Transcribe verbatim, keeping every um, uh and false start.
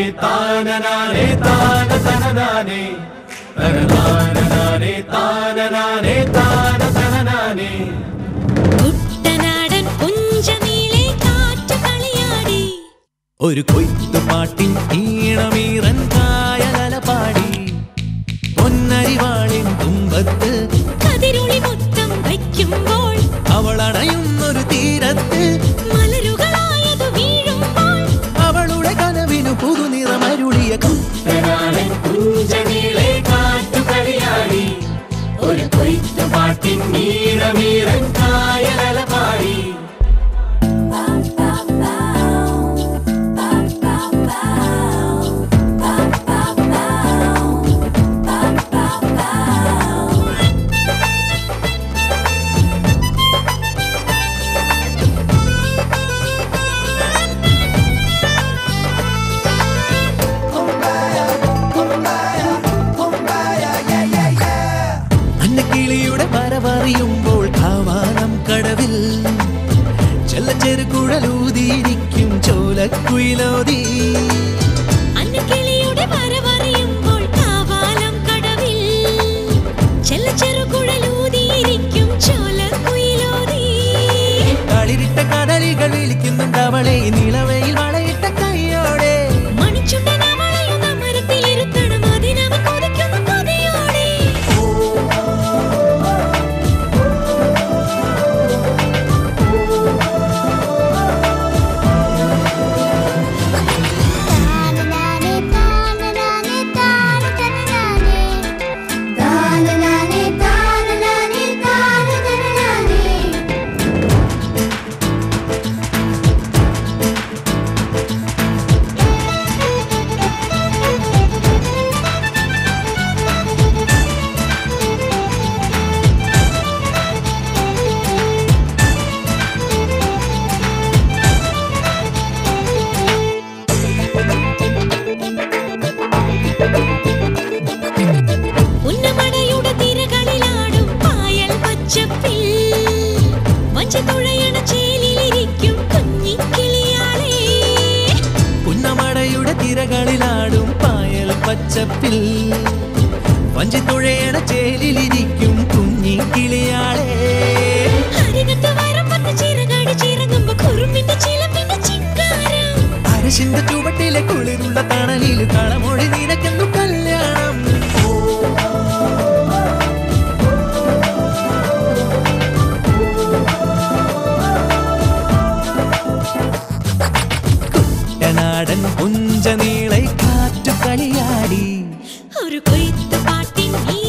താനനാനേ താന തനനാനേ തനനാനേ താനനാനേ താന തനനാനേ കുട്ടനാടൻ പുഞ്ചനീളെ കാറ്റ് കളിയാടി ഒരു കൊയ്ത്തുപാട്ടിൻ ഈണമീറൻ കായലല പാടി പൊന്നരിവാളിൻ തുമ്പത്ത് കതിരുളി മൊത്തം വയ്ക്കുമ്പോൾ അവൾ അണയുന്നൊരു തീരത്ത് മലരുകളായത് വീഴുമ്പോൾ അവളുടെ കനവിനു പുതുനിറമരുളിയ കുട്ടനാടൻ പുഞ്ചനീളെ കാറ്റ് കളിയാടി ഒരു കൊയ്ത്തുപാട്ടിൻ ഈണമീറൻ കായലല പാടി കിളിയുടെ വരവറിയുമ്പോൾ കാവാനം കടവിൽ ചെല്ലച്ചെറുകുഴലൂതിയിരിക്കും ചോലക്കുയിലോതി അന്നക്കിളിയുടെ വരവറിയുമ്പോൾ കാവാലം കടവിൽ ചെല്ലച്ചെറുകുഴലൂതിയിരിക്കും ചോലക്കുയിലോതി കളിരിട്ട കടലികൾ വിളിക്കുന്നുണ്ട് അവളെ നിലവയിൽ വളയിട്ട കൈയോടെ മണിച്ചുണ്ടൻ അവളെയും അമരത്തിലിരുത്തണം അതിനവൻ കൊതിക്കുന്നു കൊതിയോടെ ഉന്നമടയുടെ തിരകളിലാടും പായൽ പച്ചപ്പിൽ വഞ്ചിത്തുഴയണ ചേലിലിരിക്കും കുഞ്ഞിക്കിളിയാളെ പുന്നമടയുടെ തിരകളിലാടും പായൽ പച്ചപ്പിൽ വഞ്ചിത്തുഴയണ ചേലിലിരിക്കും കുഞ്ഞിക്കിളിയാളെ അരികത്ത് വരമ്പത്ത് ചിറകാടി ചിറങ്ങുമ്പോ കുറുമ്പിന്റെ ചിലമ്പിന്റെ ചിങ്കാരം അരശിന്റെ ചുവട്ടിലെ കുളിരുള്ള തണലിൽ കളമൊഴി നിനക്കെന്നു കല്യാണം കുട്ടനാടൻ പുഞ്ചനീളെ കാറ്റു കളിയാടി ഒരു കൊയ്ത്ത് പാട്ടിൻ